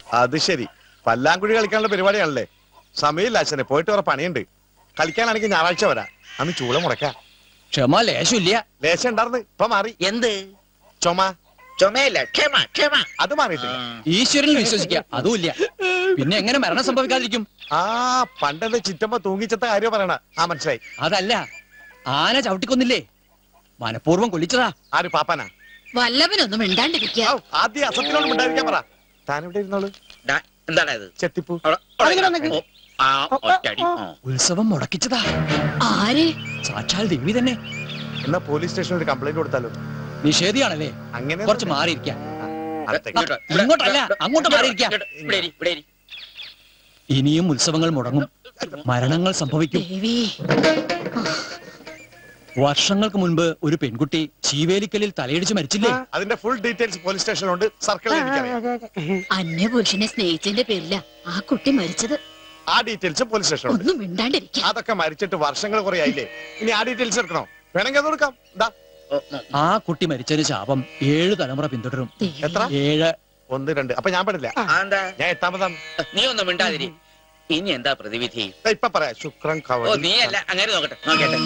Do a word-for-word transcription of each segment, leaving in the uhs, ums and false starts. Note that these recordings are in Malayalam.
അത് ശരി, പല്ലാങ്കുഴി കളിക്കാനുള്ള പരിപാടിയാണല്ലേ? സമയമില്ല അച്ഛനെ, പോയിട്ട് വേറെ പണിയുണ്ട്. കളിക്കാനാണെങ്കിൽ ഞായറാഴ്ച വരാം. അന്ന് ചൂള മുടക്കാം. ക്ഷമ ലേശമില്ല. ലേശം ഉണ്ടായിരുന്നു, ഇപ്പൊ മാറി. എന്ത് ചുമ? ചുമയല്ല, ക്ഷമ ക്ഷമ. അത് മാറിയിട്ടില്ല. ഈശ്വരനിൽ വിശ്വസിക്കുക, അതുമില്ല. പിന്നെ എങ്ങനെ മരണം സംഭവിക്കാതിരിക്കും? ആ പണ്ടെന്റെ ചിറ്റമ്മ തൂങ്ങിച്ചത്ത കാര്യം പറയണ. ആ മനസ്സിലായി. അതല്ല, ആന ചവിട്ടിക്കൊന്നില്ലേ, മനഃപൂർവ്വം കൊല്ലിച്ചതാ. ആര്, പാപ്പാനാ? വല്ലവനൊന്നും മിണ്ടാണ്ടിരിക്കുക. ആദ്യം അസത്തിനോട് മിണ്ടായിരിക്കാൻ പറ. താൻ ഇവിടെ ഇരുന്നോളൂ. എന്താണ് ഇത്? ചെത്തിപ്പൂ. ഉത്സവം മുടക്കിച്ചതാ. ആര്? സാക്ഷാൽ ദേവി തന്നെ. എന്നാ പോലീസ് സ്റ്റേഷനിൽ ഒരു കംപ്ലൈന്റ് കൊടുത്താലോ? നിഷേധിയാണല്ലേ? അങ്ങനെ കുറച്ച് മാറിയിരിക്കാം. ഇങ്ങോട്ടല്ല, അങ്ങോട്ട് മാറിയിരിക്കാം. ഇനിയും ഉത്സവങ്ങൾ മുടങ്ങും, മരണങ്ങൾ സംഭവിക്കും. വർഷങ്ങൾക്ക് മുൻപ് ഒരു പെൺകുട്ടി ചീവേലിക്കലിൽ തലയിടിച്ച് മരിച്ചില്ലേ? അതിന്റെ ഫുൾ ഡീറ്റെയിൽസ് പോലീസ് സ്റ്റേഷനിലുണ്ട്. സർക്കിളിൽ അന്യപുരുഷനെ സ്നേഹിച്ചതിന്റെ പേരില ആ കുട്ടി മരിച്ചത്. ആ ഡീറ്റെയിൽസ് പോലീസ് സ്റ്റേഷനിലുണ്ട്. ഒന്നും മിണ്ടാണ്ടിരിക്കുക. അതൊക്കെ മരിച്ചിട്ട് വർഷങ്ങൾ കുറെ ആയില്ലേ? ഇനി ആ ഡീറ്റെയിൽസ് എടുക്കണോ? വേണമെങ്കിൽ അത് കൊടുക്കാം. ആ കുട്ടി മരിച്ചതിന് ശാപം ഏഴ് തലമുറ പിന്തുടരും. എത്ര? ഏഴ്. ഒന്ന് രണ്ട്. അപ്പൊ ഞാൻ പെടില്ല. ഞാൻ എട്ടാമതാണ്. നീ ഒന്നും മിണ്ടാതിരി. ഇനി എന്താ പ്രതിവിധി? ഇപ്പൊ പറയാ. ശുക്രൻ ഓ നീ അല്ല, അങ്ങനെ നോക്കട്ടെ നോക്കട്ടെ.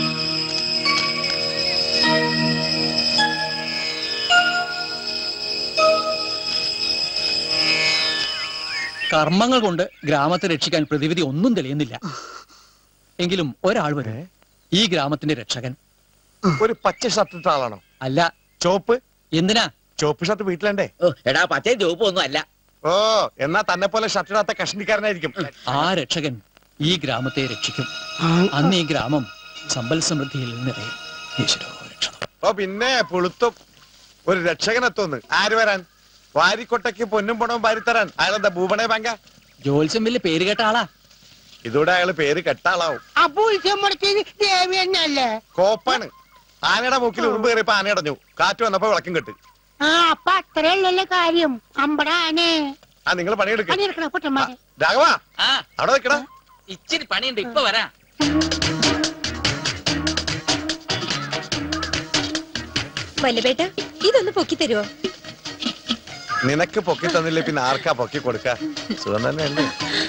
കർമ്മങ്ങൾ കൊണ്ട് ഗ്രാമത്തെ രക്ഷിക്കാൻ പ്രതിവിധി ഒന്നും തെളിയുന്നില്ല. എങ്കിലും ഒരാൾ വരെ ഈ ഗ്രാമത്തിന്റെ രക്ഷകൻ. ഒരു പച്ച ഷർട്ട് ഇട്ട ആളാണോ? അല്ല. ചോപ്പ്? എന്തിനാ? ചോപ്പ് ഷർട്ട് വീട്ടിലുണ്ടേ. എടാ പച്ചയും ചോപ്പും ഒന്നും അല്ല. ഓ, എന്നാ തന്നെ പോലെ ഷർട്ട് ഇടാത്ത കഷ്ണിക്കാരനായിരിക്കും. ആ രക്ഷകൻ ഈ ഗ്രാമത്തെ രക്ഷിക്കും. അന്ന് ഈ ഗ്രാമം സമ്പൽ സമൃദ്ധിയിൽ നിറയും. ഓ പിന്നെ പുളുത്തും ഒരു രക്ഷകനെത്തോന്ന്. ആര് വരാൻ? വാരിക്കൊട്ടയ്ക്ക് പൊന്നും പണവും വാരിത്തരാൻ. അയാളെന്താ ഭൂപണേ ബാങ്ക? ജോത്സ്യം വലിയ പേര് കേട്ട ആളാ. ഇതോടെ അയാള് പേര് കെട്ടാളാവും. കോപ്പാണ്. ആനയുടെ മൂക്കിൽ ഉറുമ്പ് കയറിയപ്പോ ആന അടഞ്ഞു. കാറ്റ് വന്നപ്പോ വിളക്കും കെട്ട്. അപ്പൊ അത്രയല്ലല്ലേ കാര്യം. അമ്പടാനെ ആ നിങ്ങൾ പണിയെടുക്ക. രാഘവ അവിടെ വെക്കടാ. ഇച്ചിരി പണിയുണ്ട്, ഇപ്പൊ വരാ. വല്ലബേട്ട, ഇതൊന്ന് പൊക്കി തരുവോ? നിനക്ക് പൊക്കി തന്നില്ലേ പിന്നെ ആർക്കാ പൊക്കി കൊടുക്ക? സുഖം തന്നെയല്ലേ?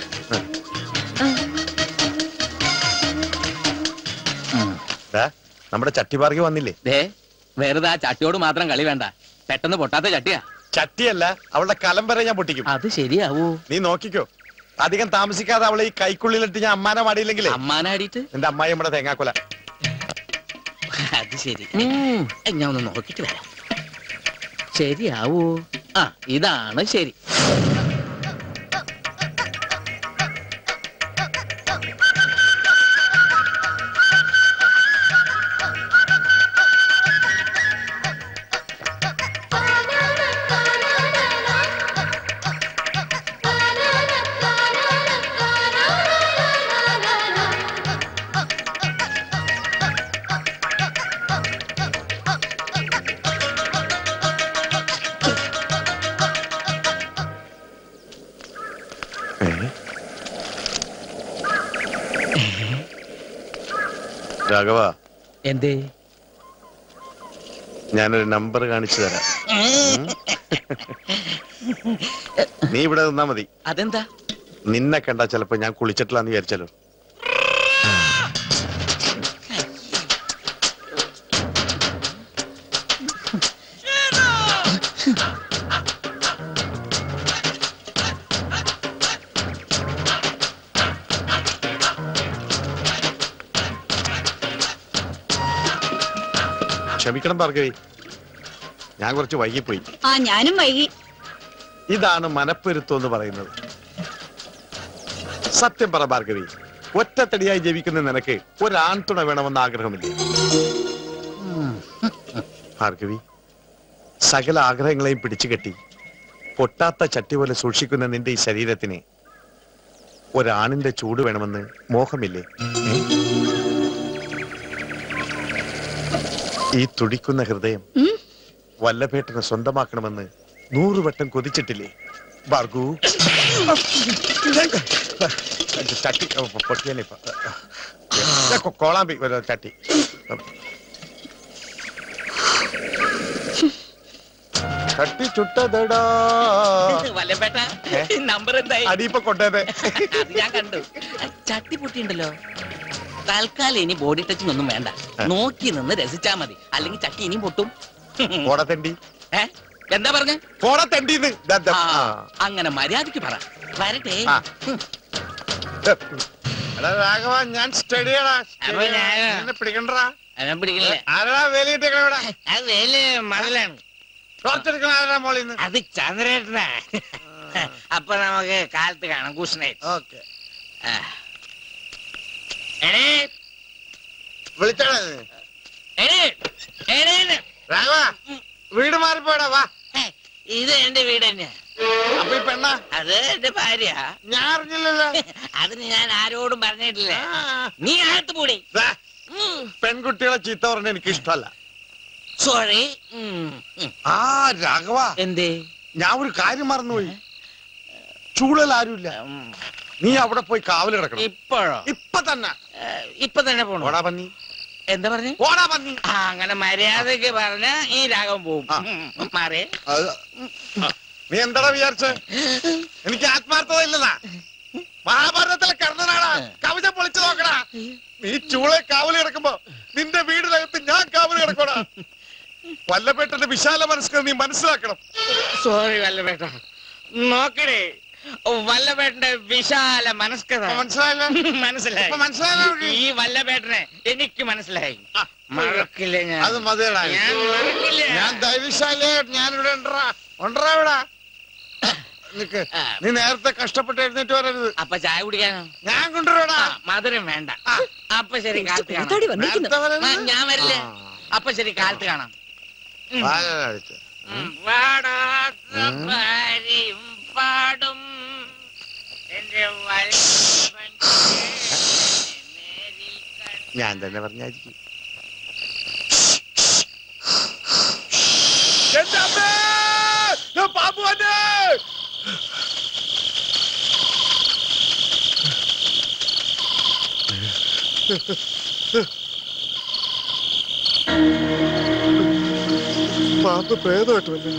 നമ്മുടെ ചട്ടിപാർക്കി വന്നില്ലേ? വെറുതെ ആ ചട്ടിയോട് മാത്രം കളി വേണ്ട. പെട്ടെന്ന് പൊട്ടാത്ത ചട്ടിയാ. ചട്ടിയല്ല, അവളുടെ കലം വരെ ഞാൻ പൊട്ടിക്കും. അത് ശരിയാവൂ? നീ നോക്കിക്കോ. അധികം താമസിക്കാതെ അവളെ ഈ കൈക്കുള്ളിലിട്ട് ഞാൻ അമ്മാനെ മാടിയില്ലെങ്കിലേ. അമ്മാനാടിയിട്ട് എന്റെ അമ്മായി നമ്മുടെ തേങ്ങാക്കൊല. അത് ശരി, ഞാൻ ഒന്ന് നോക്കിട്ട് വരാം. ശരിയാവൂ? ആ ഇതാണ് ശരി. രാഘവ, എന്തേ? ഞാനൊരു നമ്പർ കാണിച്ചു തരാം. നീ ഇവിടെ നിന്നാ മതി. അതെന്താ? നിന്നെ കണ്ടാ ചിലപ്പോ ഞാൻ കുളിച്ചിട്ടില്ലാന്ന് വിചാരിച്ചാലോ. ക്ഷമിക്കണം ഭാർഗവി, ഞാൻ കുറച്ച് വൈകിപ്പോയി. ആ ഞാനും വൈകി. ഇതാണ് മനപ്പൊരുത്തം എന്ന് പറയുന്നത്. സത്യം പറ ഭാർഗവി, ഒറ്റത്തടിയായി ജീവിക്കുന്ന നിനക്ക് ഒരാൺതുണ വേണമെന്ന് ആഗ്രഹമില്ല? ഭാർഗവി, സകല ആഗ്രഹങ്ങളെയും പിടിച്ചു കെട്ടി പൊട്ടാത്ത ചട്ടി പോലെ സൂക്ഷിക്കുന്ന നിന്റെ ഈ ശരീരത്തിന് ഒരാണിന്റെ ചൂട് വേണമെന്ന് മോഹമില്ലേ? ഈ തുടിക്കുന്ന ഹൃദയം വല്ലഭേട്ടനെ സ്വന്തമാക്കണമെന്ന് നൂറുവട്ടം കൊതിച്ചിട്ടില്ലേ ഭാർഗു? ചട്ടി പൊട്ടിയല്ലേ കോളാമ്പി ചട്ടി. ചട്ടി ചുട്ടതടാ. ചേട്ടാ നമ്പർ എന്തായി? അടിയിപ്പൊ കൊണ്ടേ. അത് ഞാൻ കണ്ടു. ചട്ടി പൊട്ടിയുണ്ടല്ലോ. തൽക്കാലം ഇനി ബോഡി ടച്ചിങ് ഒന്നും വേണ്ട. നോക്കി നിന്ന് രസിച്ചാ മതി. അല്ലെങ്കിൽ ചട്ടി ഇനിയും പൊട്ടും. ഓടത്തണ്ടി. ഏ എന്താ പറഞ്ഞ? ഓടത്തണ്ടിന്ന്. അങ്ങനെ മര്യാദക്ക് പറ. വരട്ടെ. രാഘവ ഞാൻ സ്റ്റഡിയാടാ. പിടിക്കണ്ടാ. പിടിക്കില്ലേ? ആരാ വേലിയിട്ടേക്കണ ഇവിടെ? അത് വേല് മതിലാണ്. ടോർച്ചെടുക്കണ ആരാ മോളിന്ന്? അത് ചന്ദ്രേട്ടനാ. അപ്പൊ നമുക്ക് കാലത്ത് കാണാം. കുഷ്ണേ. ഓക്കെ. വിളിച്ചാടാ. രാഘവ വീട് മാറിപ്പോടാ. വാ. ഇത് എന്റെ വീട് തന്നെയാ. അപ്പൊ ഈ പെണ്ണ? അത് എന്റെ ഭാര്യ. ഞാൻ അറിഞ്ഞില്ലല്ലോ. അതിന് ഞാൻ ആരോടും പറഞ്ഞിട്ടില്ല. നീ അകത്ത് കൂടി. പെൺകുട്ടികളെ ചീത്ത പറഞ്ഞ എനിക്ക് ഇഷ്ടമല്ല. സോറി. ആ രാഘവ എന്തേ? ഞാൻ ഒരു കാര്യം മറന്നുപോയി. ചൂളൽ ആരുമില്ല. നീ അവിടെ പോയി കാവല് കിടക്കണം. ഇപ്പോഴോ? ഇപ്പൊ തന്നെ. ഇപ്പൊ തന്നെ പോണോ? ഓടാ പന്നി. എന്താ പറഞ്ഞു? ഓടാ പന്നി. ആ അങ്ങനെ മര്യാദക്ക് പറഞ്ഞ ഈ രാഗം പോവും. മാറേ. നീ എന്താടാ വിചാരിച്ച? എനിക്ക് ആത്മാർത്ഥത ഇല്ലതാ. മഹാഭാരതത്തിലെ കർണനാടാ. കവിത പൊളിച്ചു നോക്കടാ. നീ ചൂളെ കാവല് കിടക്കുമ്പോ നിന്റെ വീടിനകത്ത് ഞാൻ കാവല് കിടക്കോടാ. വല്ലപേട്ടന്റെ വിശാല മനസ്സ് നീ മനസ്സിലാക്കണം. സോറി വല്ലപേട്ട. നോക്കണേ വല്ലപേട്ടന്റെ വിശാല മനസ്കത മനസ്സിലായില്ല? മനസ്സിലായി. മനസ്സിലായോ? ഈ വല്ലപേട്ടനെ എനിക്ക് മനസ്സിലായി. മറക്കില്ല ഞാൻ. അത് മതിയടാ. ഞാൻ മറക്കില്ല. ഞാൻ ദൈവശാലേ. ഞാനിവിടെ ഉണ്ടറാ. ഉണ്ടറാ ഇവിടെ. നിക്ക്. നീ നേരത്തെ കഷ്ടപ്പെട്ട് എഴുന്നേറ്റ് വരരുത്. അപ്പൊ ചായ കുടിക്കാനോ? ഞാൻ കൊണ്ടുവരാടാ. മധുരം വേണ്ട. അപ്പൊ ശരി കാലത്ത് കാണാം. നേരത്തെ വരരുത്. ആ, ഞാൻ വരില്ലേ? അപ്പൊ ശരി കാലത്ത് കാണാം. വാഴ കഴിച്ചു. പാടാത്ത ഭാര്യയും പാടും എന്റെ ഞാൻ തന്നെ പറഞ്ഞായിരിക്കും. ബാബു അല്ലേ? പാമ്പ് ഭേദമായിട്ട് വല്ലേ?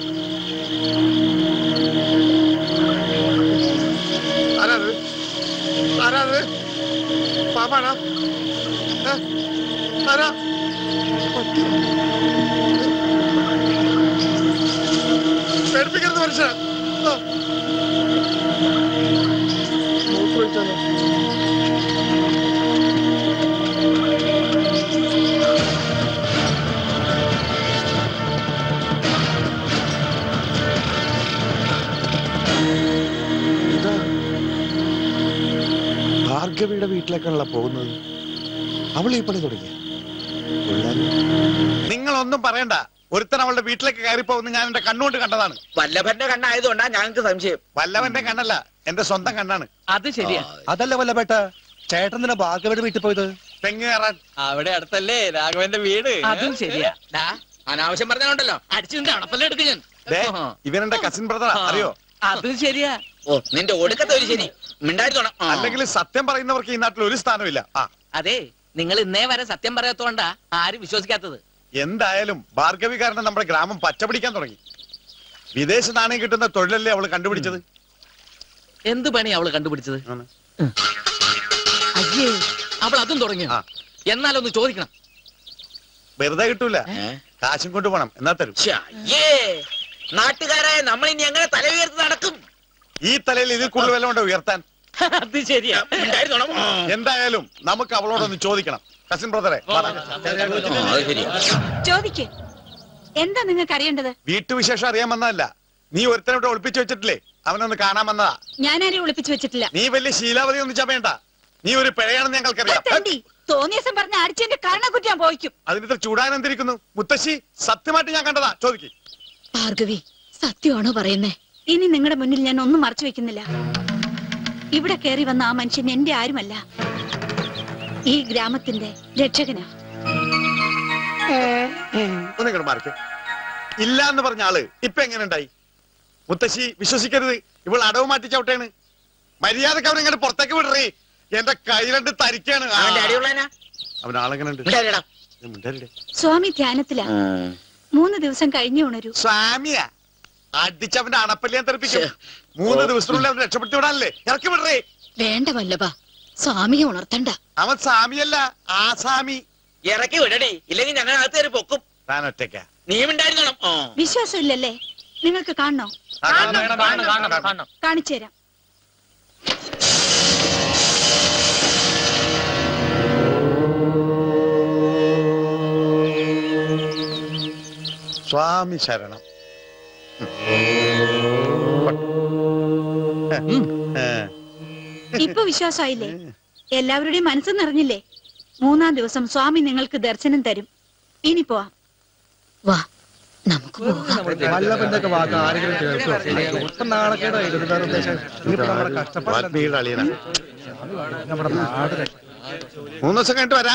ആരാത്? ആരാത്? പാമ്പാണോ? ആരാ? പേടിപ്പിക്കരുത് മനുഷ്യ. മൂത്രമൊഴിച്ചാലോ? ഭാർഗവിയുടെ വീട്ടിലേക്കാണല്ലോ പോകുന്നത്. അവൾ ഈ പണി തുടങ്ങിയ. നിങ്ങളൊന്നും പറയണ്ട. ഒരുത്തൻ അവളുടെ വീട്ടിലേക്ക് കയറി പോകുന്ന ഞാൻ എന്റെ കണ്ണുകൊണ്ട് കണ്ടതാണ്. വല്ലഭന്റെ കണ്ണായതുകൊണ്ടാ ഞങ്ങൾക്ക് സംശയം. വല്ലവന്റെ കണ്ണല്ല, എന്റെ സ്വന്തം കണ്ണാണ്. അത് ശരിയാ. അതല്ല വല്ലപേട്ട. ചേട്ടൻ തന്നെ ഭാർഗവിയുടെ വീട്ടിൽ പോയത്? തെങ്ങ് കയറാൻ. അവിടെ അടുത്തല്ലേ രാഘവന്റെ വീട്? അതും ശരിയാ. അനാവശ്യം പറഞ്ഞോണ്ടല്ലോ അടിച്ചിട്ട് അണപ്പല്ല എടുക്കും ഞാൻ. ഇവനെന്റെ കസിൻ ബ്രദർ അറിയോ? അതും ശരിയാ. ഓ നിന്റെ ഒടുക്കത്തെ ഒരു ശരി മിണ്ടായിരുത്തോണം. അല്ലെങ്കിൽ സത്യം പറയുന്നവർക്ക് ഈ നാട്ടിൽ ഒരു സ്ഥാനമില്ല. ആ അതെ, നിങ്ങൾ ഇന്നേ വരെ സത്യം പറയാത്തോണ്ടാ ആരും വിശ്വസിക്കാത്തത്. എന്തായാലും ഭാർഗവി കാരണം നമ്മുടെ ഗ്രാമം പച്ചപിടിക്കാൻ തുടങ്ങി. വിദേശ നാണയം കിട്ടുന്ന തൊഴിലല്ലേ അവള് കണ്ടുപിടിച്ചത്. എന്ത് പണി അവള് കണ്ടുപിടിച്ചത്? അയ്യേ, അവൾ അതും തുടങ്ങി. എന്നാലൊന്ന് ചോദിക്കണം. വെറുതെ കിട്ടൂല, കാശും കൊണ്ടുപോകണം. എന്നാ തരും. നാട്ടുകാരായ നമ്മൾ ഇനി എങ്ങനെ തല ഉയർത്തി നടക്കും? ഈ തലയിൽ ഇതിൽ കൂടുതൽ വല്ല കൊണ്ട് ഉയർത്താൻ. അത് ശരിയാ. എന്തായാലും നമുക്ക് അവളോടൊന്ന് ചോദിക്കണം. കസിൻ ബ്രദറെ ചോദിക്കേ. എന്താ നിങ്ങൾക്ക് അറിയേണ്ടത്? വീട്ടുവിശേഷം അറിയാൻ വന്നതല്ല. നീ ഒരുത്തനോട് ഒളിപ്പിച്ചു വെച്ചിട്ടില്ലേ? അവനൊന്ന് കാണാൻ വന്നതാ. ഞാനാരെയും ഒളിപ്പിച്ചു വെച്ചിട്ടില്ല. നീ വലിയ ശീലാവതി ഒന്നും ചമയണ്ട. നീ ഒരു പിഴയാണെന്ന് ഞങ്ങൾക്കറിയാം. തോന്നിയസം പറഞ്ഞ അടിച്ചെന്റെ കാരണക്കുറ്റി ഞാൻ പോയിക്കും. അതിനിത്ര ചൂടാനെന്തിരിക്കുന്നു? മുത്തശ്ശി സത്യമായിട്ട് ഞാൻ കണ്ടതാ. ചോദിക്ക്. ഭാർഗവി, സത്യമാണോ പറയുന്നേ? ഇനി നിങ്ങളുടെ മുന്നിൽ ഞാൻ ഒന്നും മറച്ചു വെക്കുന്നില്ല. ഇവിടെ കയറി വന്ന ആ മനുഷ്യൻ എന്റെ ആരുമല്ല, ഈ ഗ്രാമത്തിന്റെ രക്ഷകനാ. ഒന്നിങ്ങോട്ട് മാറിക്കേ. ഇല്ല എന്ന് പറഞ്ഞ ആള് ഇപ്പൊ എങ്ങനെ ഉണ്ടായി? മുത്തശ്ശി വിശ്വസിക്കരുത്. ഇവൾ അടവ് മാറ്റി ചവിട്ടേണ്. മര്യാദക്ക് അവൻ ഇങ്ങനെ പുറത്തേക്ക് വിടറേ. എന്റെ കൈ രണ്ട് തരിക്കാണ്. അവൻ ആളെങ്ങനെ ഉണ്ട്? സ്വാമി ധ്യാനത്തിലാ. മൂന്ന് ദിവസം കഴിഞ്ഞു ഉണരൂ. സ്വാമിയാ? അടിച്ചവന്റെ അണപ്പല്ലി ഞാൻ തെറിപ്പിക്കും. മൂന്ന് ദിവസത്തിനുള്ളിൽ അവൻ രക്ഷപ്പെടുത്തി വിടാനല്ലേ? ഇറക്കി വിടറേ. വേണ്ട വല്ലഭ, സ്വാമിയെ ഉണർത്തണ്ട. അവൻ സ്വാമിയല്ല, ആസാമി. ഇറക്കി വിടണേ, ഇല്ലെങ്കിൽ ഞങ്ങൾ അകത്ത് കയറി പൊക്കും. താൻ ഒറ്റയ്ക്ക. നീ ഉണ്ടായിരിക്കണം. വിശ്വാസം ഇല്ലല്ലേ? നിങ്ങൾക്ക് കാണണോ? കാണിച്ചു തരാം. സ്വാമി ശരണം. ഇപ്പൊ വിശ്വാസമായില്ലേ? എല്ലാവരുടെയും മനസ്സ് നിറഞ്ഞില്ലേ? മൂന്നാം ദിവസം സ്വാമി നിങ്ങൾക്ക് ദർശനം തരും. ഇനി പോവാം. വാ, നമുക്ക് പോകാം. വല്ലഭന്റെ വാക്ക് ആരെങ്കിലും കേൾക്കോ? ഒട്ടും നാണക്കേടായിരുന്നു. വാൽമീകിയുടെ അളിയനാ. മൂന്ന് ദിവസം കഴിഞ്ഞിട്ട് വരാ.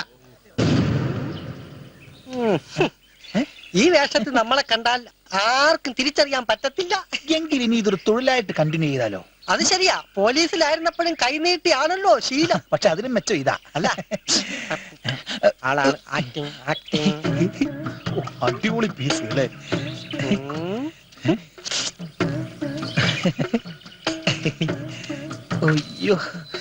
ഈ വേഷത്തിൽ നമ്മളെ കണ്ടാൽ ആർക്കും തിരിച്ചറിയാൻ പറ്റത്തില്ല. എങ്കിൽ ഇനി ഇതൊരു തൊഴിലായിട്ട് കണ്ടിന്യൂ ചെയ്താലോ? അത് ശരിയാ, പോലീസിലായിരുന്നപ്പോഴും കൈനീട്ടിയാണല്ലോ ശീലം. പക്ഷെ അതിനും മെച്ചം ഇതാ അല്ല. ആളാണ് ആക്ടിങ് ആക്ടിങ്. അടിപൊളി പീസ് അല്ലേ? അയ്യോ,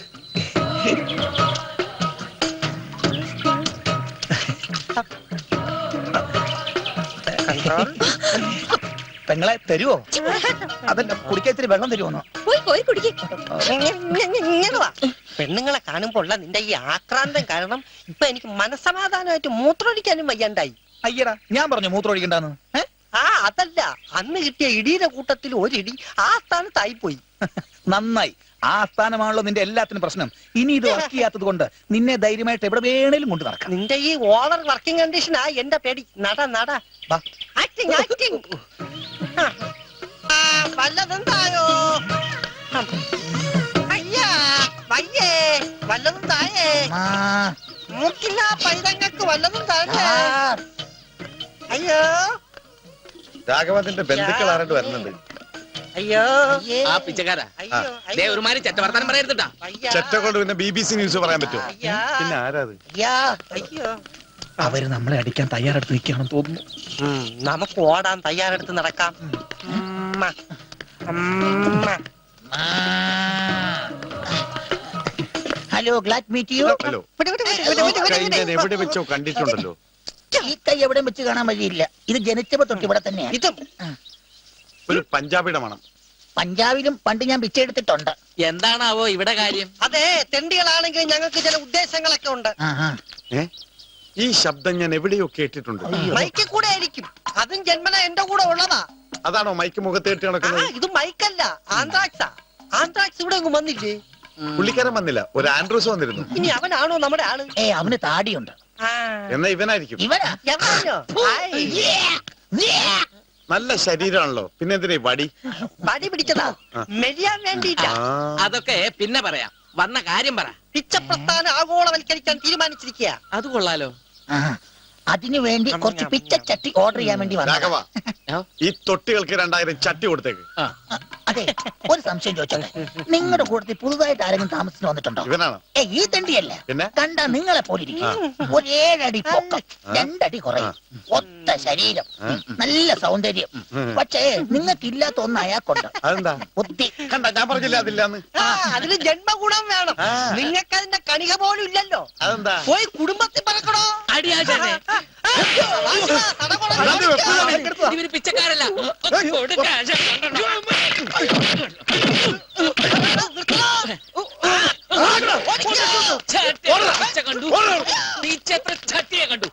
പെങ്ങളെ തരുവോ? അതല്ല, കുടിക്കാൻ ഇത്തിരി വെള്ളം തരുമോന്നോ? പോയി പോയി കുടിക്കേ. പെണ്ണുങ്ങളെ കാണുമ്പോ ഉള്ള നിന്റെ ഈ ആക്രാന്തം കാരണം ഇപ്പൊ എനിക്ക് മനസ്സമാധാനമായിട്ട് മൂത്രമൊഴിക്കാനും വയ്യാണ്ടായി. അയ്യടാ, ഞാൻ പറഞ്ഞു മൂത്രം ഒഴിക്കണ്ടെന്ന്. ആ അതല്ല, അന്ന് കിട്ടിയ ഇടിയുടെ കൂട്ടത്തിൽ ഒരിടി ആ സ്ഥാനത്തായിപ്പോയി. നന്നായി. ആ സ്ഥാനമാണല്ലോ നിന്റെ എല്ലാത്തിനും പ്രശ്നം. ഇനി ഇത് വർക്ക് ചെയ്യാത്തത് കൊണ്ട് നിന്നെ ധൈര്യമായിട്ട് എവിടെ വേണേലും കൊണ്ട് നടക്കാം. നിന്റെ ഈ ഓവർ വർക്കിംഗ് കണ്ടീഷനാ എന്റെ പേടി. നട നട ആക്ടിങ് ആക്ടിങ്. വല്ലതും തായോ? അയ്യാ വയ്യേ, വല്ലതും തായേ. മൂക്കില്ല പൈതങ്ങൾക്ക് വല്ലതും താഴെ. അയ്യോ, രാഘവന്റെ ബന്ധുക്കൾ ആരാണ്ട് വരുന്നുണ്ട്. അയ്യോ ആ പിച്ചക്കാരാ, ദേ ഒരുമാതിരി ചെറ്റ വർത്താനം പറയരുതട്ടാ. ചെറ്റ കൊണ്ട് പിന്നെ ബി ബി സി ന്യൂസ് പറയാൻ പറ്റുമോ? പിന്നെ ആരാത്? അയ്യോ, അവര് നമ്മളെ അടിക്കാൻ തയ്യാറെടുത്ത് നിൽക്കുകയാണെന്ന് തോന്നുന്നു. നമുക്ക് ഓടാൻ തയ്യാറെടുത്ത് നടക്കാം. Hello, glad meet you. Hello. ഞാൻ എവിടെ വെച്ചോ കണ്ടിട്ടുണ്ടല്ലോ. ഈ കൈ എവിടെ വെച്ച് കാണാൻ വഴിയില്ല. ഇത് ജനിച്ചപ്പോ തൊട്ട് ഇവിടെ തന്നെയാണ്. ഇതും ഒരു പഞ്ചാബിയുടെ മണം. പഞ്ചാബിലും പണ്ട് ഞാൻ പിച്ചെടുത്തിട്ടുണ്ട്. എന്താണാവോ ഇവിടെ കാര്യം? അതെ, തെണ്ടികളാണെങ്കിൽ ഞങ്ങൾക്ക് ചില ഉദ്ദേശങ്ങളൊക്കെ ഉണ്ട്. ഏ ഈ ശബ്ദം ഞാൻ എവിടെയോ കേട്ടിട്ടുണ്ട്. മൈക്കിൽ കൂടെ ആയിരിക്കും. അതും ജന്മന എന്റെ കൂടെ ഉള്ളതാ. അതാണോ മൈക്ക് മുഖത്ത് കെട്ടി നടക്കുന്നത്? ഇത് മൈക്കല്ല, ആന്ത്രാക്സാ. ആന്ത്രാക്സ് ഇവിടെ ഒന്നും വന്നില്ലേ? പുള്ളിക്കാരൻ വന്നില്ല, ഒരു ആൻഡ്രൂസ് വന്നിരുന്നു. ഇനി അവനാണോ നമ്മുടെ ആള്? ഏ, അവന് താടിയുണ്ട്. എന്നാ ഇവനായിരിക്കും. ഇവനാ? എവനോ? നല്ല ശരീരമാണല്ലോ, പിന്നെ എന്തിനാ വടി? വടി പിടിച്ചതാ മെരിയാൻ വേണ്ടിട്ടാ. അതൊക്കെ പിന്നെ പറയാം, വന്ന കാര്യം പറ. പിച്ചപ്രസ്ഥാനം ആഗോളവൽക്കരിക്കാൻ തീരുമാനിച്ചിരിക്കുക. അത് കൊള്ളാലോ. അതിനു വേണ്ടി കുറച്ച് പിച്ചച്ചട്ടി ഓർഡർ ചെയ്യാൻ വേണ്ടി രാഘവ, വന്നു. ഈ തൊട്ടികൾക്ക് രണ്ടായിരം ചട്ടി കൊടുത്തേക്ക്. അതെ, ഒരു സംശയം ചോദിച്ചോട്ടെ, നിങ്ങളുടെ കൂട്ടത്തിൽ പുതുതായിട്ട് ആരെങ്കിലും താമസിച്ചു വന്നിട്ടുണ്ടോ? ഇവനാണോ? ഏ, ഈ തണ്ടിയല്ല. പിന്നെ കണ്ടാ നിങ്ങളെ പോലിരിക്കും. ഒരു ഏഴടി പൊക്കം, രണ്ടടി കുറയും, ഒത്ത ശരീരം, നല്ല സൗന്ദര്യം. പക്ഷേ നിങ്ങൾക്ക് ഇല്ലാത്ത ഒന്ന് അയാൾക്കുണ്ട്. അതെന്താ? ബുദ്ധി. കണ്ട, ഞാൻ പറഞ്ഞില്ല അതില്ലാന്ന്. അതിന് ജന്മഗുണം വേണം. നിങ്ങൾക്ക് അതിന്റെ കണിക പോലും ഇല്ലല്ലോ. അതെന്താ? പോയി കുടുംബത്തിൽ പറക്കണോ? അടിയാശാനെ, ഇവര് പിച്ചക്കാരല്ല. കണ്ടു ടീച്ചർ ചട്ടിയെ കണ്ടു.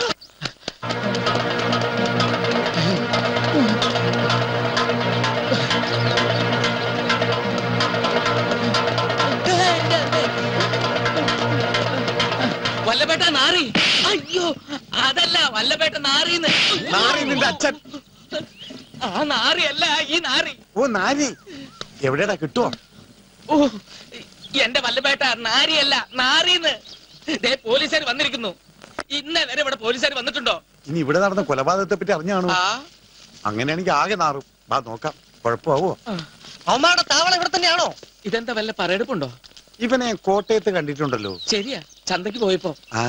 വല്ലപേട്ട നാറി. അയ്യോ, അതല്ല വല്ലപേട്ട നാറിന്ന്. നാരി നിന്റെ അച്ഛൻ. ആ നാറിയല്ല ഈ നാറി. ഓ നാരി എവിടെയാ കിട്ടുവോ? ഓ, എന്റെ വല്ലപേട്ട നാരിയല്ല നാറിന്ന്. ദേ പോലീസുകാർ വന്നിരിക്കുന്നു. ഇന്നേ വരെ ഇവിടെ പോലീസുകാർ വന്നിട്ടുണ്ടോ? ഇനി ഇവിടെ നടന്ന കൊലപാതകത്തെ പറ്റി അറിഞ്ഞാണോ? അങ്ങനെയാണെങ്കിൽ ആകെ നാറും. വാ നോക്കാം, കുഴപ്പമാവോ? അവന്മാരുടെ താവളം ഇവിടെ തന്നെയാണോ? ഇതെന്താ വല്ല പറയെടുപ്പുണ്ടോ? ഇവനെ കോട്ടയത്ത് കണ്ടിട്ടുണ്ടല്ലോ. ശരിയാ, ചന്തക്ക് പോയപ്പോ. ആ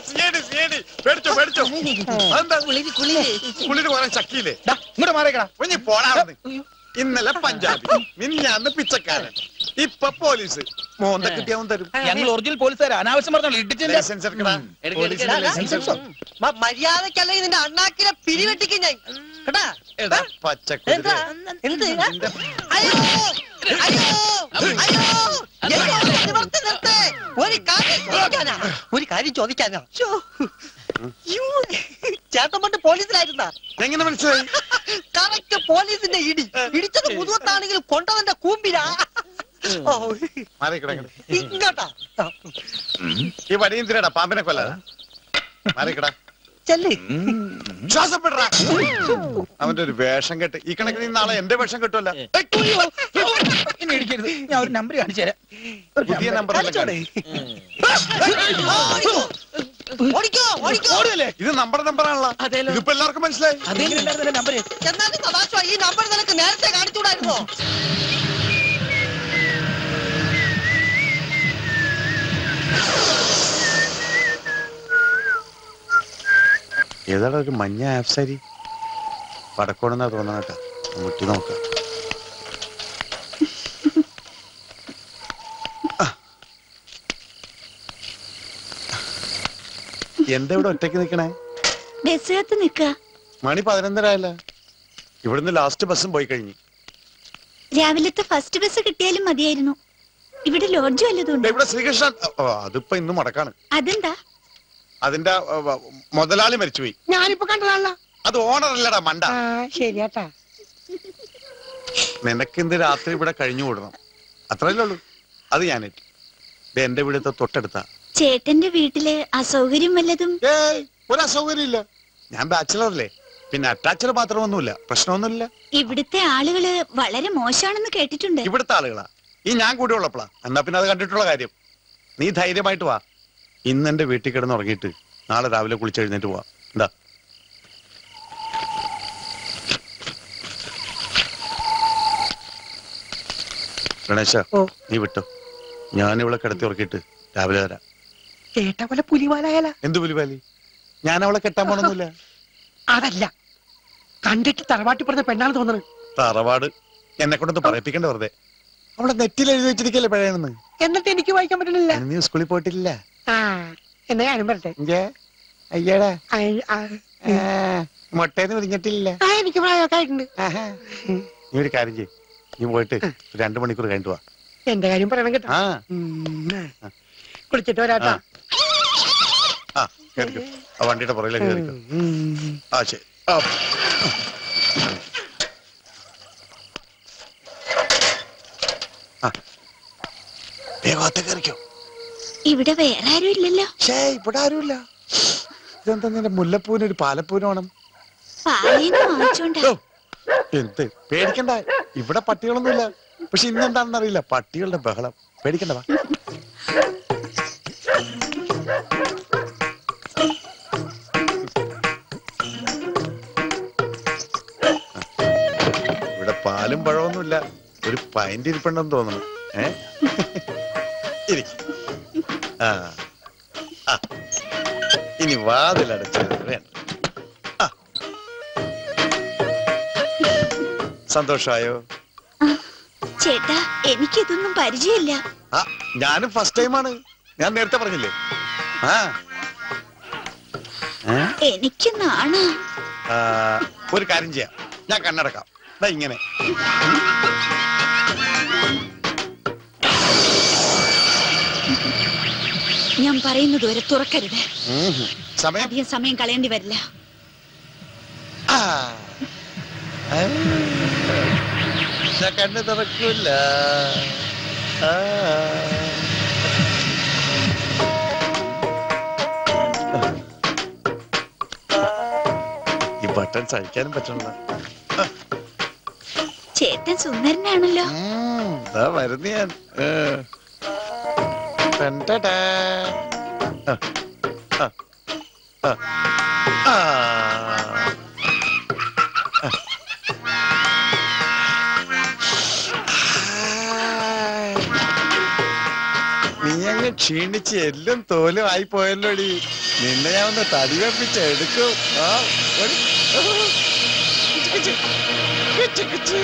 സിയേടി സിയേടി പേടിച്ചോ പേടിച്ചോ അതെന്താ കുളിര് കുളിര് കുളിര് കുറെ ചക്കിയില്ലേ ഇങ്ങോട്ട് മാറിക്കടാ. കുഞ്ഞി പോടാ. ഇന്നലെ പഞ്ചാബി, മിനിഞ്ഞാന്ന് പിച്ചക്കാരൻ, ഇപ്പൊ പോലീസ്. മോന്ത കിട്ടിയാവും തരും. ഞങ്ങൾ ഒറിജിനൽ പോലീസുകാരാ. അനാവശ്യം പറഞ്ഞോളൂ. ഇടിച്ചില്ല. ലൈസൻസ് എടുക്കടാ. എടുക്ക്, പോലീസിന്റെ എടുക്ക്. ലൈസൻസ് എടുത്തോ? മ- മര്യാദക്കല്ല ഇതിന്റെ അണ്ണാക്കിലെ പിരിവെട്ടിക്കും ഞാൻ കേട്ടാ. എടാ പച്ചക്കുതിര. എന്താ എന്ത് അയ്യോ അയ്യോ അയ്യോ അയ്യോ, നിവർത്തി നിർത്ത്. ഒരു കാര്യം ചോദിക്കാനാ ഒരു കാര്യം ചോദിക്കാനാ ശ്ശോ. യ്യോ, ചേട്ടൻ പണ്ട് പോലീസിലായിരുന്നാ? എങ്ങനെ മനസ്സിലായി? കറക്റ്റ് പോലീസിന്റെ ഇടി ഇടിച്ചത് മുതുവത്താണെങ്കിലും കൊണ്ടവന്റെ കൂമ്പിരാ. ഓ, മാറിക്കടാ ഇങ്ങട്. ഇങ്ങോട്ടാ ഈ വടിയും തിരടാ പാമ്പിനെ കൊല്ലാ. മാറിക്കടാ. ചെല്ലേ. ശ്വാസം വിടറാ. അവന്റെ ഒരു വേഷം കെട്ട്. ഈ കണക്കിന് നാളെ എന്റെ വേഷം കെട്ടുമല്ല. എന്നെ ഇടിക്കരുത്. ഞാൻ ഒരു നമ്പർ കാണിച്ചു തരാം. പുതിയ നമ്പർ ഓടിക്കോ ഓടിക്കോ. ഇത് നമ്മുടെ നമ്പറാണല്ലോ. അതേലോ. ഇതിപ്പോ എല്ലാവർക്കും മനസ്സിലായി. നമ്പർ എന്നാലും സദാശിവ, ഈ നമ്പർ നിനക്ക് നേരത്തെ കാണിച്ചുകൂടായിരുന്നോ? ഏതാടാ ഒരു മഞ്ഞ ആപ്സാരി? വടക്കോണെന്നാ തോന്നണ കേട്ടാ. മുട്ടി നോക്കാം. എന്താ ഇവിടെ ഒറ്റയ്ക്ക് നിക്കണേ? ബസ്സിനകത്ത് നിക്ക. മണി പതിനൊന്നരായല്ല. ഇവിടുന്ന് ലാസ്റ്റ് ബസ്സും പോയി കഴിഞ്ഞു. രാവിലത്തെ ഫസ്റ്റ് ബസ് കിട്ടിയാലും മതിയായിരുന്നു. ഇവിടെ ലോഡ്ജ് വല്ലതുണ്ട്? ഇവിടെ ശ്രീകൃഷ്ണൻ. ഓ, അതിപ്പോ ഇന്ന് മുടക്കാണ്. അതെന്താ? അതിന്റെ ആ, വ- മുതലാളി മരിച്ചുപോയി. ഞാനിപ്പോ കണ്ടതാണല്ലോ. അത് ഓണർ അല്ലടാ മണ്ട. ആ ശരിയാട്ടാ. നിനക്ക് ഇന്ന് രാത്രി ഇവിടെ കഴിഞ്ഞു കൂടണം. അത്രയല്ലേ ഉള്ളൂ. അത് ഞാനേറ്റു. ഇത് എന്റെ വീടത്തെ തൊട്ടടുത്താ. ചേട്ടന്റെ വീട്ടില് അസൗകര്യം വല്ലതും? ഏയ് ഒരു അസൗകര്യം ഇല്ല. ഞാൻ ബാച്ചിലർ അല്ലേ. പിന്നെ അറ്റാച്ചർ മാത്രമൊന്നുമില്ല. പ്രശ്നമൊന്നുമില്ല. ഇവിടുത്തെ ആളുകള് വളരെ മോശമാണെന്ന് കേട്ടിട്ടുണ്ട്. ഇവിടുത്തെ ആളുകളാ. ഈ ഞാൻ കൂടെ ഉള്ളപ്പോളാ. എന്നാ പിന്നെ അത് കണ്ടിട്ടുള്ള കാര്യം. നീ ധൈര്യമായിട്ട് വാ. ഇന്ന് എന്റെ വീട്ടിൽ കിടന്ന് ഉറങ്ങിയിട്ട് നാളെ രാവിലെ കുളിച്ചെഴുന്നേറ്റ് പോവാ. എന്താ? ഗണേശ, നീ വിട്ടോ. ഞാൻ ഇവിടെ കിടത്തി ഉറക്കിയിട്ട് രാവിലെ തരാം. കേട്ട പോലെ പുലിവാലായാല. എന്ത് പുലിവാലി? ഞാൻ അവളെ കെട്ടാൻ പോണൊന്നുമില്ല. അതല്ല, കണ്ടിട്ട് തറവാട്ടി പറഞ്ഞ പെണ്ണാണ് തോന്നുന്നത്. തറവാട് എന്നെ കൊണ്ടൊന്ന് പറയിപ്പിക്കണ്ട വെറുതെ. അവളെ നെറ്റിൽ എഴുതി വെച്ചിരിക്കല്ലേ പഴയണെന്ന്. എന്നിട്ട് എനിക്ക് വായിക്കാൻ പറ്റണില്ല. നീ സ്കൂളിൽ പോയിട്ടില്ല? ആ എന്നാ ഞാനും പറട്ടെ. അയ്യടാ, ആ, ആ, മുട്ടേന്ന് വിരിഞ്ഞിട്ടില്ല. ആ, എനിക്ക് പ്രായമൊക്കെ ആയിട്ടുണ്ട്. നീ ഒരു കാര്യം ചെയ്യ്. നീ പോയിട്ട് രണ്ടു മണിക്കൂർ കഴിഞ്ഞിട്ട് വാ. എന്റെ കാര്യം പറയണം കേട്ടോ. ആ ഉം. കുളിച്ചിട്ട് വരാട്ടാ. ആ കേറിക്കോ. ആ വണ്ടിയുടെ പുറകിലേക്ക് കേറിക്കോ. ഉം. ആ ശരി. ആ. ആ. വേഗത്തെ കേറിക്കോ. ഇവിടെ വേറെ ആരും ഇല്ലല്ലോ. ഷേ ഇവിടെ ആരുമില്ല. ഇതെന്താ നിന്റെ മുല്ലപ്പൂവിന് ഒരു പാലപ്പൂവിന് വേണം? പാലേന്ന് വാങ്ങിച്ചോണ്ടാ. ഓ, എന്ത് പേടിക്കണ്ട. ഇവിടെ പട്ടികളൊന്നുമില്ല. പക്ഷെ ഇന്നെന്താണെന്ന് അറിയില്ല. പട്ടികളുടെ ബഹളം. പേടിക്കണ്ട വാ. ഇവിടെ പാലും പഴമൊന്നുമില്ല. ഒരു പൈൻ്റ് ഇരിപ്പുണ്ടെന്ന് തോന്നുന്നു. ഏ ഇരിക്കും. ആ ആ ഇനി വാതിലടച്ചത് വേണ്ട. ആ സന്തോഷായോ? ചേട്ടാ, എനിക്കിതൊന്നും പരിചയമില്ല. ആ ഞാനും ഫസ്റ്റ് ടൈമാണ്. ഞാൻ നേരത്തെ പറഞ്ഞില്ലേ. ആ ഏ? എനിക്ക് നാണാ. ആ, ഒരു കാര്യം ചെയ്യാം. ഞാൻ കണ്ണടക്കാം. ദാ ഇങ്ങനെ. ഞാൻ പറയുന്നത് വരെ തുറക്കരുത്. ഉം. സമയം അധികം സമയം കളയേണ്ടി വരില്ല. ആ. ആ. ഞാൻ കണ്ണ് തുറക്കൂല. ആ. ഈ ബട്ടൺ സഹിക്കാനും പറ്റണല്ലോ. ചേട്ടൻ സുന്ദരനാണല്ലോ. വരുന്ന ഞാൻ. ഏ. ടൻ-ടടാ. ആ. ആ. ആ. ആ. നീ അങ്ങ് ക്ഷീണിച്ച് എല്ലാം തോലും ആയി പോയല്ലോടി. നിന്നെ ഞാൻ ഒന്ന് തടി വെപ്പിച്ച് എടുക്കും. ആ ഓടി. കിച്ച് കിച്ച് കിച്ച്.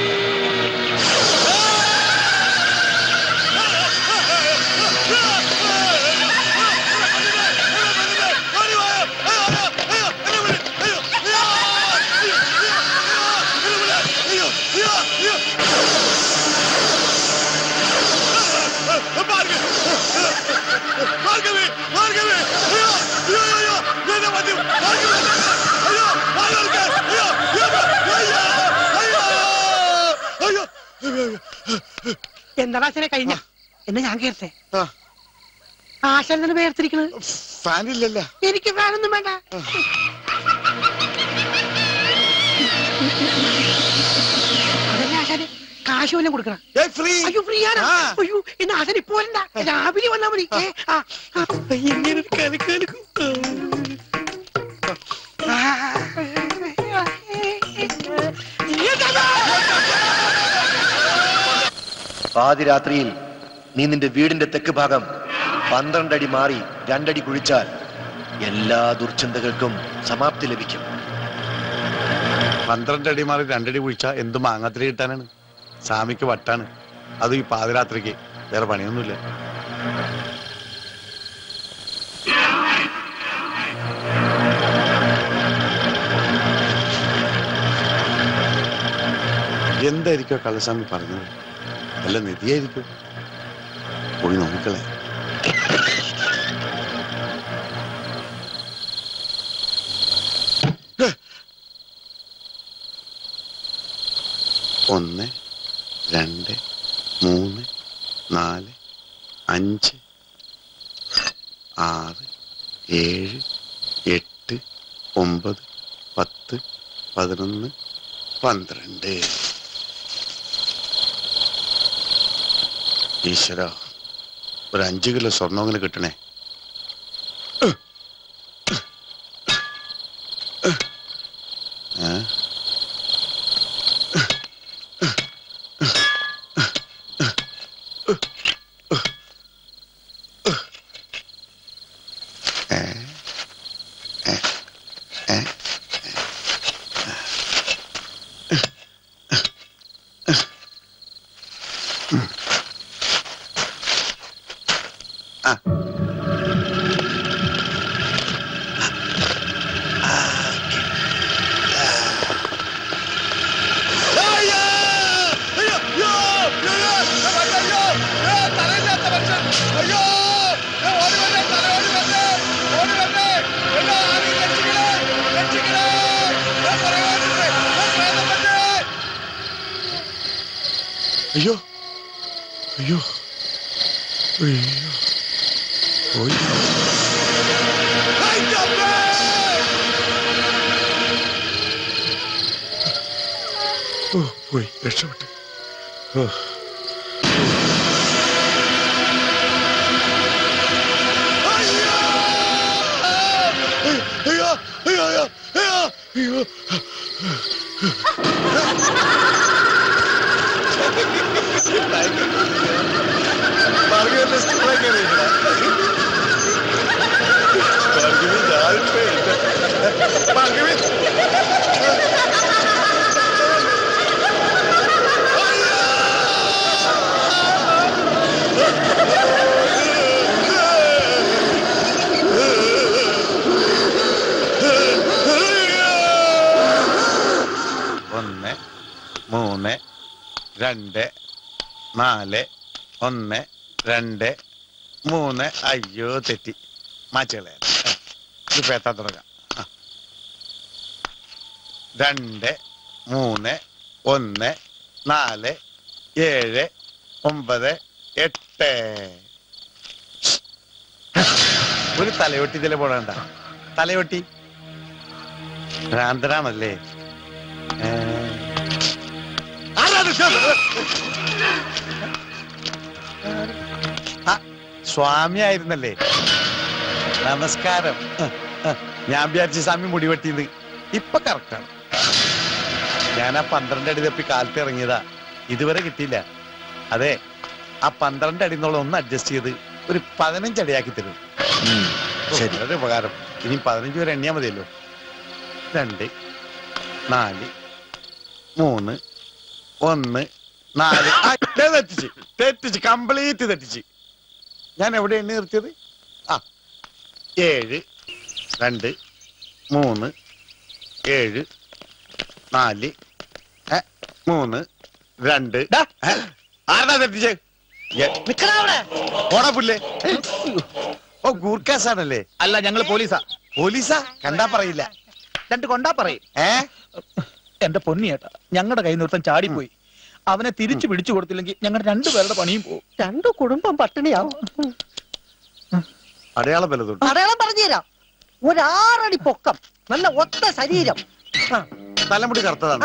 എന്താ ആശാനെ കഴിഞ്ഞ എന്നെ ഞാൻ കേട്ടെ. ആശാൻ തന്നെ വേർതിരിക്കണത്. ഫാനില്ലല്ലോ. എനിക്ക് ഫാനൊന്നും വേണ്ട. അതല്ലേ ആശാനെ കാശ് വല്ലതും കൊടുക്കണം. അയ്യോ ഫ്രീ ആണ്. അയ്യോ എന്നാ ആശാൻ ഇപ്പൊ വരണ്ട, രാവിലെ വന്നാ മതി. എങ്ങനെ കലക്കാലക്കും. പാതിരാത്രിയിൽ നീ നിന്റെ വീടിന്റെ തെക്ക് ഭാഗം പന്ത്രണ്ടടി മാറി രണ്ടടി കുഴിച്ചാൽ എല്ലാ ദുർചിന്തകൾക്കും സമാപ്തി ലഭിക്കും. പന്ത്രണ്ടടി മാറി രണ്ടടി കുഴിച്ചാ എന്ത് മാങ്ങാത്തിരി കിട്ടാനാണ്? സ്വാമിക്ക് വട്ടാണ്. അത് ഈ പാതിരാത്രിക്ക് വേറെ പണിയൊന്നുമില്ല. എന്തായിരിക്കോ കള്ളസ്വാമി പറഞ്ഞത്? വല്ല നിധിയായിരിക്കും. പോയി നോക്കളെ. ഒന്ന് രണ്ട് മൂന്ന് നാല് അഞ്ച് ആറ് ഏഴ് എട്ട് ഒമ്പത് പത്ത് പതിനൊന്ന് പന്ത്രണ്ട്. ഈശ്വര, ഒരു അഞ്ചു കിലോ സ്വർണ്ണമെങ്കിലും കിട്ടണേ. അയ്യോ അയ്യോ അയ്യോ പോയി രക്ഷപ്പെട്ടു. അയ്യോ അയ്യോ അയ്യോ അയ്യോ ഒന്ന് മൂന്ന് രണ്ട് നാല് ഒന്ന് രണ്ട് മൂന്ന്. അയ്യോ തെറ്റി, മാച്ചുകളെ ഇത് പേത്താൻ തുടങ്ങാം. രണ്ട് മൂന്ന് ഒന്ന് നാല് ഏഴ് ഒമ്പത് എട്ട്. ഒരു തലയൊട്ടി ഇതിലെ പോടണ്ട. തലയൊട്ടി ഭ്രാന്തനാണല്ലേ? സ്വാമി ആയിരുന്നല്ലേ? നമസ്കാരം. ഞാൻ വിചാരിച്ച സ്വാമി മുടിവെട്ടിയത്. ഇപ്പൊ കറക്റ്റാണ്. ഞാൻ ആ പന്ത്രണ്ട് അടി തപ്പി കാലത്ത് ഇറങ്ങിയതാ, ഇതുവരെ കിട്ടിയില്ല. അതെ, ആ പന്ത്രണ്ട് അടി എന്നുള്ള ഒന്ന് അഡ്ജസ്റ്റ് ചെയ്ത് ഒരു പതിനഞ്ചടിയാക്കി തരും. ശരി, വളരെ ഉപകാരം. ഇനി പതിനഞ്ച് വരെ എണ്ണിയാ മതിയല്ലോ. രണ്ട്, നാല്, മൂന്ന്, ഒന്ന്, നാല്. തെറ്റിച്ച് തെറ്റിച്ച് കംപ്ലീറ്റ് തെറ്റിച്ച്. ഞാൻ എവിടെ എണ്ണി നിർത്തിയത്? ആ, ഏഴ്, രണ്ട്, മൂന്ന്, ഏഴ്, നാല്, മൂന്ന്, രണ്ട്. ആരാ തെറ്റിച്ച്? ഓടാ പുല്ലേ. ഓ, ഗൂർക്കാസാണല്ലേ? അല്ല, ഞങ്ങൾ പോലീസാ. പോലീസാ? കണ്ടാ പറയില്ല. രണ്ട് കൊണ്ടാ പറയും. ഏ എന്റെ പൊന്നിയേട്ടാ, ഞങ്ങളുടെ കൈ നിർത്തം ചാടിപ്പോയി. അവനെ തിരിച്ചു പിടിച്ചു കൊടുത്തില്ലെങ്കിൽ ഞങ്ങളുടെ രണ്ടുപേരുടെ പണിയും പോകും. രണ്ടു കുടുംബം പട്ടിണിയാവും. അടയാളം വല്ലതും? അടയാളം പറഞ്ഞുതരാം. ഒരാറടി പൊക്കം, നല്ല ഒത്ത ശരീരം. തലമുടി കറുത്തതാണ്.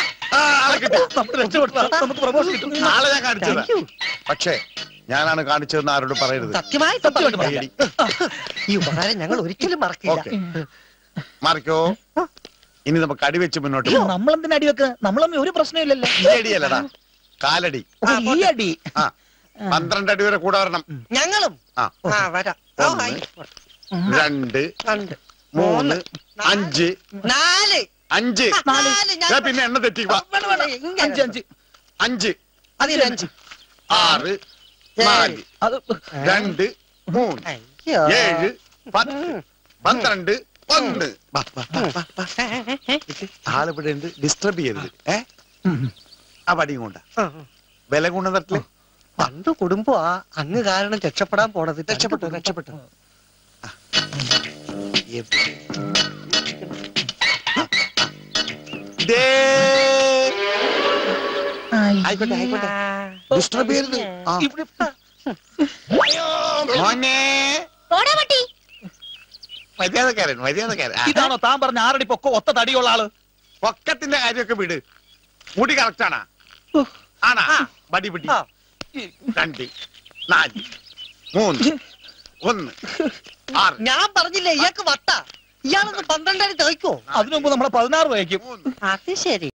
നാളെ ഞാൻ കാണിച്ചത്. പക്ഷേ ഞാനാണ് കാണിച്ചതെന്ന് ആരോട് പറയരുത്. സത്യമായി സത്യമായിട്ട് ഈ ഉപകാരം ഞങ്ങൾ ഒരിക്കലും മറക്കില്ല. മാറിക്കോ. ഇനി നമുക്ക് അടി വെച്ച് മുന്നോട്ട് പോകാം. നമ്മളെന്തിനാ അടി വെക്കുക? നമ്മളൊന്നും ഒരു പ്രശ്നമില്ലല്ലോ. ഈ അടിയല്ലടാ, കാലടി. ഈ അടി ആ, പന്ത്രണ്ട് അടി വരെ കൂടെ വരണം. ഞങ്ങളും ആ, വരാം. രണ്ട്, മൂന്ന്, അഞ്ച്, നാല്, അഞ്ച്. പിന്നെ എണ്ണ തെറ്റി. അഞ്ച് അഞ്ച് അഞ്ച്, അതിലഞ്ച്, ആറ്, നാല്, രണ്ട്, മൂന്ന്, ഏഴ്, പത്ത്, പന്ത്രണ്ട്, ഒന്ന്. ആളിവിടെ ഉണ്ട്, ഡിസ്റ്റർബ് ചെയ്യരുത്. ഏ ആ പടിയും കൊണ്ട വില കൊണ്ട തട്ടില്. പണ്ട് കുടുംബം ആ അങ്ങ് കാരണം രക്ഷപ്പെടാൻ പോണത്. രക്ഷപ്പെട്ടു രക്ഷപ്പെട്ടു. ആയിക്കോട്ടെ ആയിക്കോട്ടെ, ഡിസ്റ്റർബ് ചെയ്യരുത്. മോനെ മര്യാദക്കാരൻ മര്യാദക്കാരൻ. ഇതാണോ താൻ പറഞ്ഞ ആറടി പൊക്ക ഒത്ത തടിയുള്ള ആള്? പൊക്കത്തിന്റെ കാര്യമൊക്കെ വിട്. മുടി കറക്റ്റ് ആണാ? ആണാ? ബടി പിടി. രണ്ട്, നാല്, മൂന്ന്, ഒന്ന്, ആറ്. ഞാൻ പറഞ്ഞില്ലേ ഇയാൾക്ക് വട്ട. ഇയാളൊന്ന് പന്ത്രണ്ടടി തയ്ക്കോ? അതിനു മുമ്പ് നമ്മളെ പതിനാറ് വയ്ക്കും. അത് ശരി.